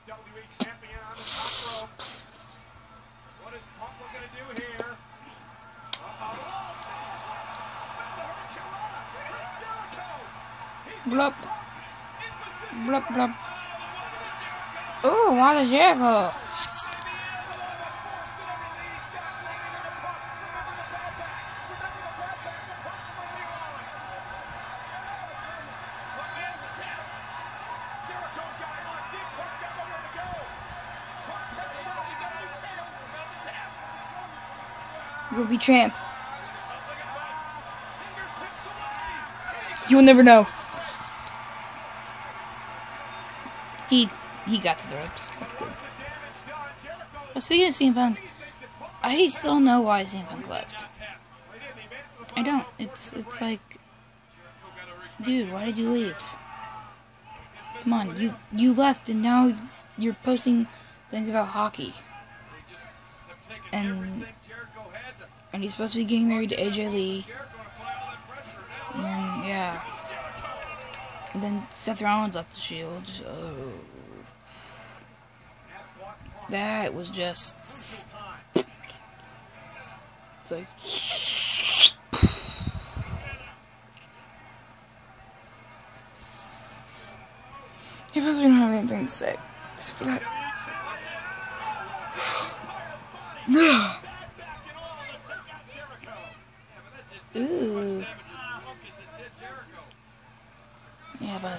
Blup. Blup, blup. Ooh, what a Jericho. You'll be champ. You will never know. He got to the ropes. That's good. But speaking of CM Punk, I still know why CM Punk left. I don't. It's like, dude, why did you leave? Come on, you left and now you're posting things about hockey. And he's supposed to be getting married to AJ Lee. And then, yeah. And then Seth Rollins left the Shield. Oh. That was just... It's like... He probably don't have anything to say. Except for that. Ooh. Yeah, but...